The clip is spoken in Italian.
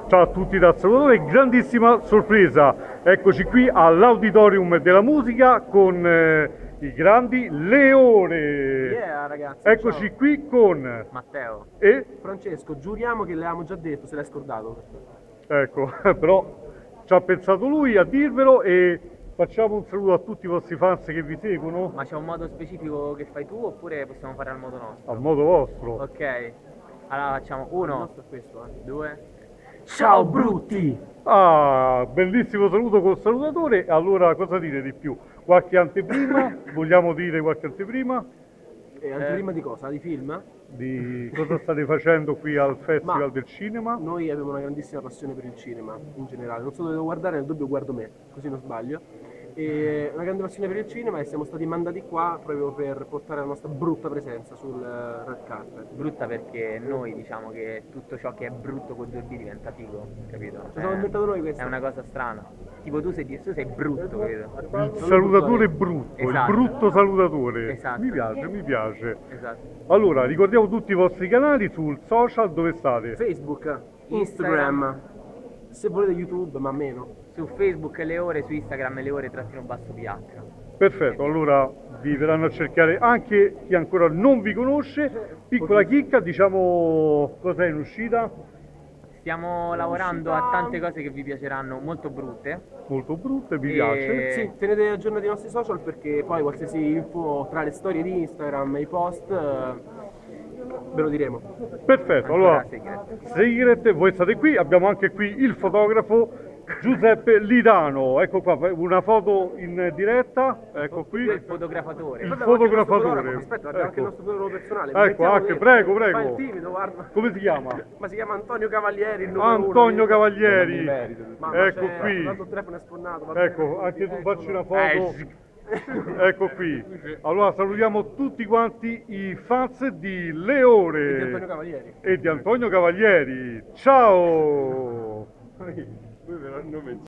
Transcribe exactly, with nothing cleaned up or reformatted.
Ciao a tutti da Salvatore, grandissima sorpresa, eccoci qui all'Auditorium della Musica con eh, i grandi Leone. Yeah, ragazzi, Eccoci ciao. qui con Matteo. e Francesco, giuriamo che l'avevamo già detto, se l'hai scordato. ecco, però ci ha pensato lui a dirvelo e facciamo un saluto a tutti i vostri fans che vi seguono Ma c'è un modo specifico che fai tu oppure possiamo fare al modo nostro? a modo vostro. Ok, allora facciamo Il uno, nostro è questo, eh. due. Ciao brutti! Ah, bellissimo saluto col salutatore. Allora, cosa dire di più? Qualche anteprima? Vogliamo dire qualche anteprima? E anteprima di cosa? Di film? Di cosa state facendo qui al Festival Ma del Cinema? noi abbiamo una grandissima passione per il cinema, in generale. Non so dove devo guardare, nel dubbio guardo me, così non sbaglio. E una grande passione per il cinema e siamo stati mandati qua proprio per portare la nostra brutta presenza sul eh, red carpet. Brutta perché noi diciamo che tutto ciò che è brutto con due B diventa figo, capito? Ci siamo inventato noi questo. È una cosa strana. Tipo tu sei, tu sei brutto, capito? Il salutatore brutto, Esatto. il brutto salutatore. Esatto. Mi piace, mi piace. Esatto. Allora, ricordiamo tutti i vostri canali sul social, dove state? Facebook, Instagram, se volete YouTube, ma meno. Su Facebook le ore, su Instagram le ore trattino basso P H. Perfetto, allora vi verranno a cercare anche chi ancora non vi conosce. Piccola chicca, diciamo cosa è in uscita? Stiamo lavorando a tante cose che vi piaceranno, molto brutte. Molto brutte, vi E- piace. Sì, tenete aggiornati i nostri social perché poi qualsiasi info tra le storie di Instagram e i post eh, ve lo diremo. Perfetto, Ancora allora segreto. Segret, voi state qui, abbiamo anche qui il fotografo Giuseppe Lidano, ecco qua, una foto in diretta, ecco qui. Il fotografatore. Il Guarda, guarda anche il nostro fotografatore. fotografo, aspetta, guarda anche il Ecco. nostro fotografo personale. Ecco, Mettiamo anche, dentro. prego, prego. Fa il timido, guarda. Come si chiama? Ma si chiama Antonio Cavalieri, il numero Antonio uno. Cavalieri. Ma- ma Ecco c'è- qui. tanto il telefono è sfonnato. va bene. Ecco, anche tu Eccolo. facci una foto. Ecco qui. Allora salutiamo tutti quanti i fans di E di Leone Antonio Cavalieri. e di Antonio Cavalieri. Ciao!